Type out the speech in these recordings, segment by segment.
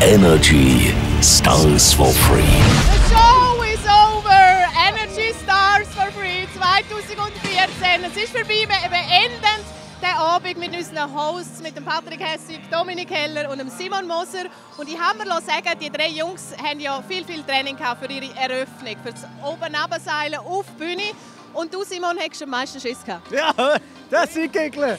Energy Stars for Free. The show is over. Energy Stars for Free 2014. Es ist vorbei. Wir beenden den Abend mit unseren Hosts, mit dem Patrick Hessig, Dominik Heller und dem Simon Moser. Und ich habe mir sagen, die drei Jungs haben ja viel Training gehabt für ihre Eröffnung, für das Oben-Abseilen auf die Bühne. Und du, Simon, hast am meisten Schiss gehabt? Ja, das sind Gegner.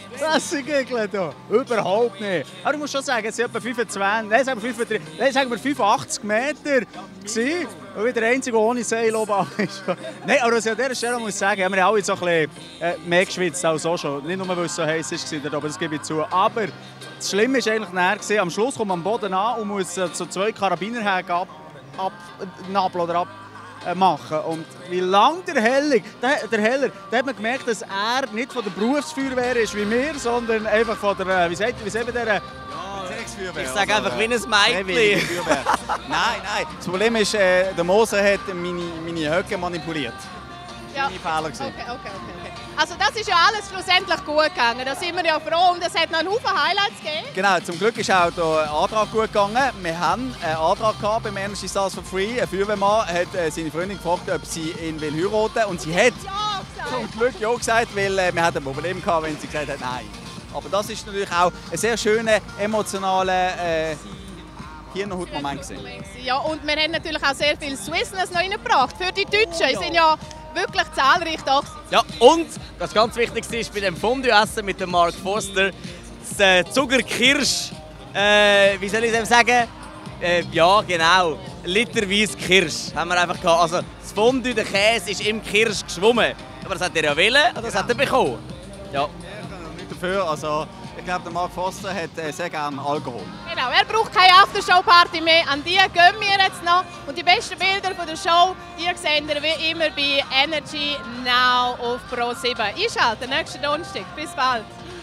Überhaupt nicht. Aber ich muss schon sagen, es waren etwa 25, sagen wir 85 Meter gewesen, und der einzige, der ohne Seil oben ist. Nein, aber was ich an dieser Stelle muss sagen, haben wir alle so ein bisschen mehr geschwitzt als auch schon. Nicht nur, weil es so heiß war, aber das gebe ich zu. Aber das Schlimme war eigentlich näher. Am Schluss kommt man am Boden an und muss so 2 Karabinerhäke abnabeln oder machen. Und wie lange der Heller, da hat man gemerkt, dass er nicht von der Berufsfeuerwehr ist wie wir, sondern einfach von der, wie sagt der? Ich sage einfach wie ein Mädchen. Nein. Das Problem ist, der Moser hat meine Höcke manipuliert. Ja. Das war mein Fehler. Okay. Also das ist ja alles schlussendlich gut gegangen. Da sind wir ja froh und es hat noch einen Haufen Highlights gegeben. Genau, zum Glück ist auch der Antrag gut gegangen. Wir haben einen Antrag gehabt beim Energy Stars for Free. Ein Feuerwehrmann hat seine Freundin gefragt, ob sie ihn heiraten will. Und sie hat zum Glück ja gesagt, weil wir hatten ein Problem gehabt, wenn sie gesagt hat nein. Aber das ist natürlich auch ein sehr schöner, emotionaler Hirnhaut-Moment gewesen. Ja, und wir haben natürlich auch sehr viel Swissness noch reingebracht für die Deutschen. Die sind ja wirklich zahlreich da. Ja, und das ganz Wichtigste ist bei dem Fondue-Essen mit dem Mark Forster das Zuckerkirsch, wie soll ich es sagen? Ja, genau, literweise Kirsch haben wir einfach gehabt. Also das Fondue, der Käse ist im Kirsch geschwommen. Aber das hat er ja wollen und das hat er bekommen. Ja. Nicht dafür, also ich glaube, der Mark Forster hat sehr gerne Alkohol. Genau, er braucht keine Aftershow-Party mehr. An die gehen wir jetzt noch. Und die besten Bilder von der Show, die seht ihr wie immer bei Energy Now auf Pro7. Einschalten, nächsten Donnerstag. Bis bald.